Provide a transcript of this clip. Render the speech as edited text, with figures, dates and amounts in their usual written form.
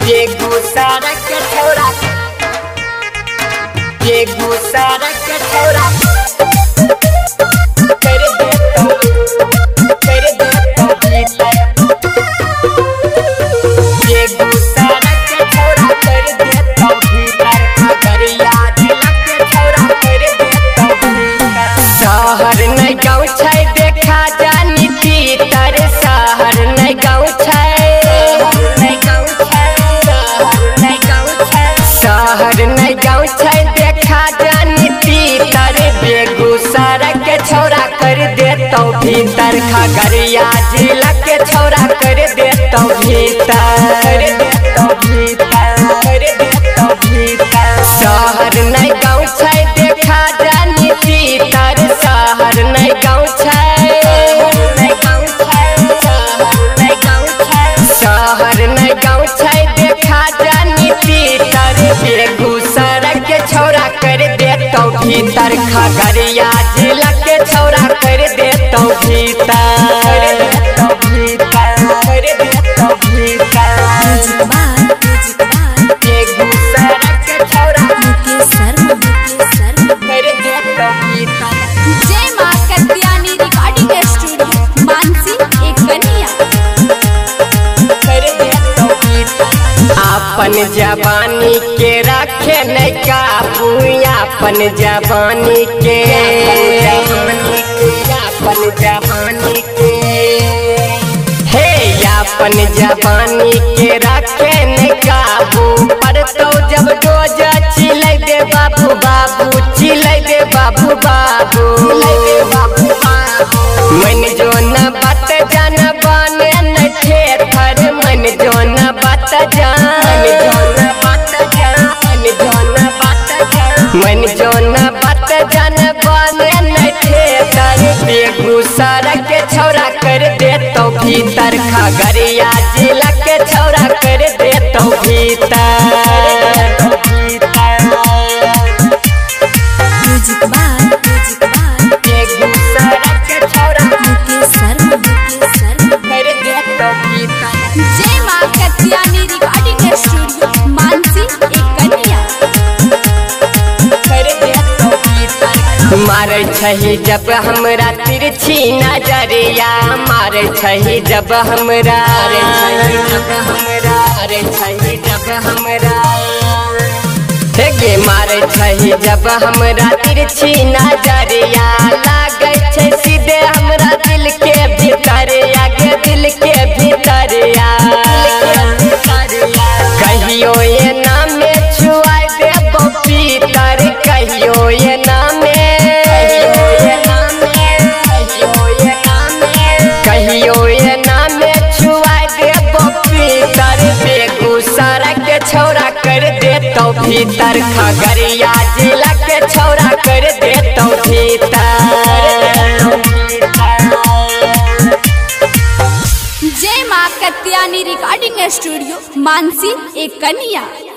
बेगूसराय के छौरा, बेगूसराय के छौरा कर देता भीतर। बेगूसराय के छौरा कर देता भीतर, खगड़िया जिला के छौरा कर देता भीतर। शहर नहीं गाँव छै देखा जानी तीतर, शहर नहीं गाँव छै, शहर नहीं गाँव छै देखा जानी तीतर। बेगूसराय के छौरा कर देता भीतर, खगड़िया जिला के छौरा कर देता भीतर, शहर नहीं गाँव छै देखा जानी तीतर, शहर नहीं गाँव छै, शहर नहीं गाँव छै देखा जानी तीतर। बेगूसराय के छौरा कर देता भीतर, खगड़िया जिला के छौरा कर देता भीतर, बेगूसराय के छौरा कर देता भीतर। जय मां कत्यानी रिकॉर्डिंग स्टूडियो मानसी एक कन्या। अपन जवानी के रखे नहीं काबू, अपन जवानी के, अपन जवानी के हे, अपन जवानी के रखे नहीं काबू। पर तो जब रोज चिल्लाई दे बाबू बाबू, चिल्लाई दे बाबू बाबू, मन जो न बात जान बने न थेथर, मन जो न बात जान, मन जो न बात जान बने न थेथर। बेगूसराय के छौरा कर देता भीतर, खगड़िया जिला के छौरा कर देता भीतर। बेगूसराय के छौरा कर देता भीतर। जय मां कत्यानी रिकॉर्डिंग स्टूडियो मानसी एक कन्या। मारे छही जब हमरा तिरछी नजरिया, मारे छही जब हमरा, अरे छही जब हमरा गे, मारे छही जब हमरा तिरछी नजरिया। लागे छै सीधे हमरा दिल के भीतर, आगे दिल के भीतर। कहियो ये नाम छुआई देबो पीतर, कहियो ये नाम, कहियो ये नाम छुआई देबो पीतर। बेगूसराय के छौरा कर देता भीतर, खगड़िया जिला के छौरा कर देता भीतर। जय मां कत्यानी रिकॉर्डिंग स्टूडियो मानसी एक कन्या।